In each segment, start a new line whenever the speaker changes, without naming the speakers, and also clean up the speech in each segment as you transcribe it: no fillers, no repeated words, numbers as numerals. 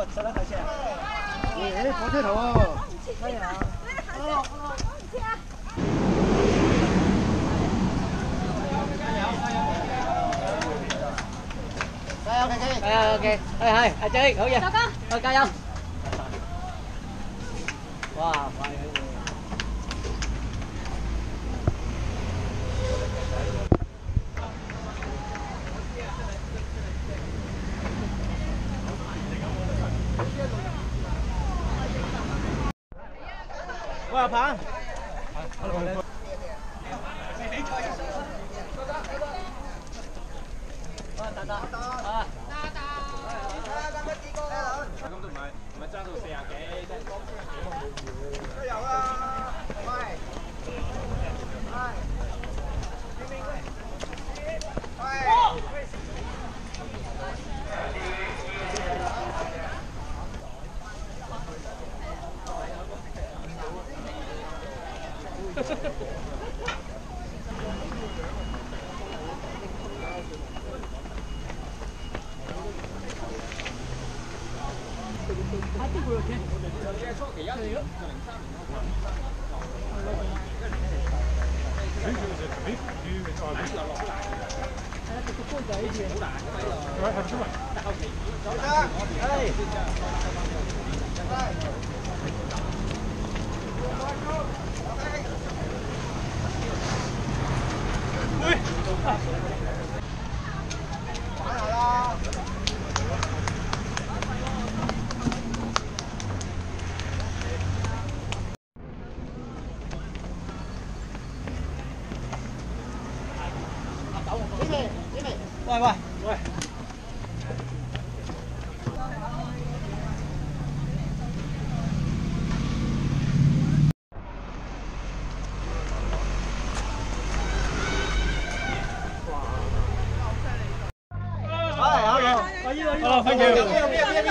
吃了海鲜。
哎，火车头哦。可以啊。加油，KK！加油，OK！係，阿 J，好嘢！收工，去加油！哇，快啲！喂，阿鵬。啊！咁都唔係爭到40幾，加油啊！喂！喂喂喂！好，thank you。有邊個人？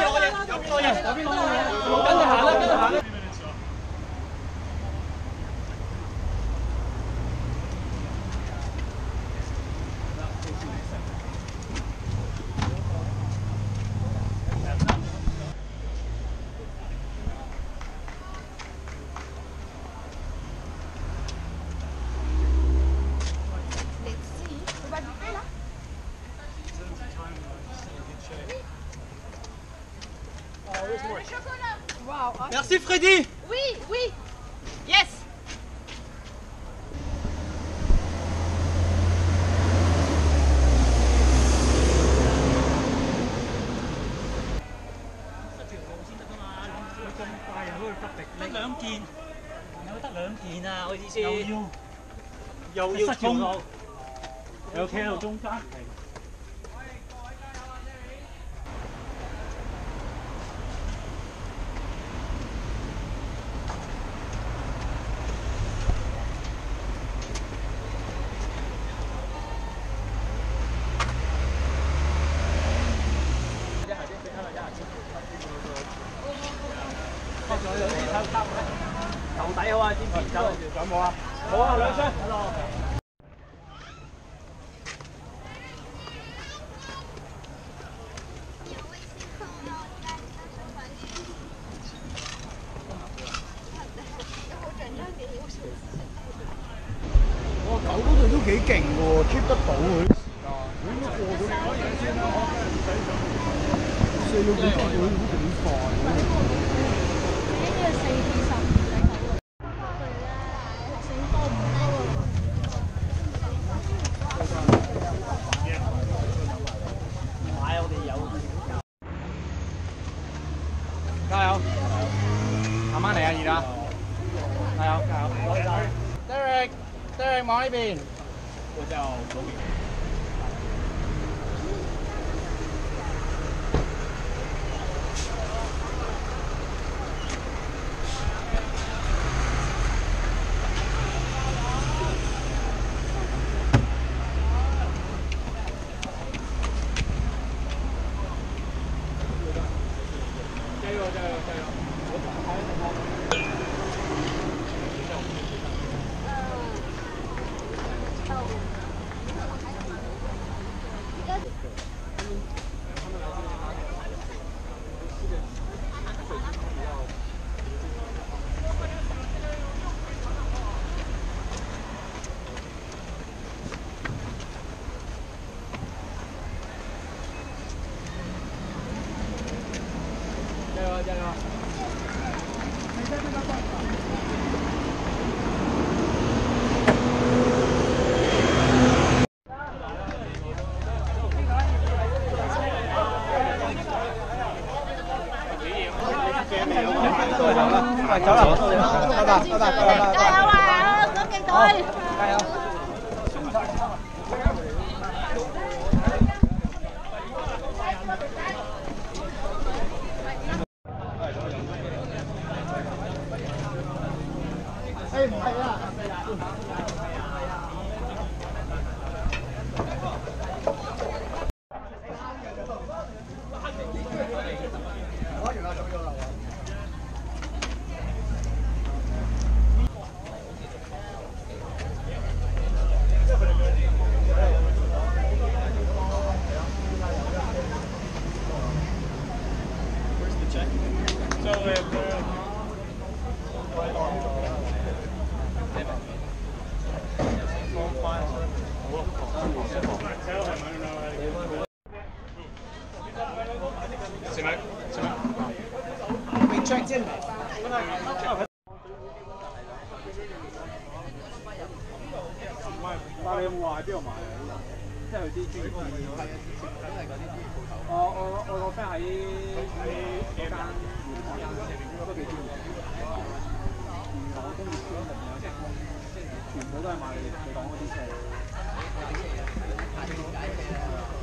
跟住行啦，跟住行啦。Merci Freddy.
Oui, oui. Yes.
得兩件，有得兩件啊！我意思
又要衝，
又企喺度中間。頭底好啊，支持走，有冇啊？好啊，兩箱。
我狗嗰度都幾勁喎 ，keep 得到佢啲時間。應該過到4個幾鐘佢都幾快。加油！慢慢嚟啊，而家。加油！加油 ！Derek，望呢邊。我就嗰邊。加油！加油！加油！ 加油！快走啦！拜拜拜拜拜拜！
加油啊！咁勁隊！
加油！誒唔係啊！被 check 进来。但你有冇話喺邊度買啊？即係佢啲專業店。係啊，都係嗰啲專業鋪頭。我個 friend 喺嗰間都幾專業。元朗工業村入面有隻，全部都係賣你講嗰啲車。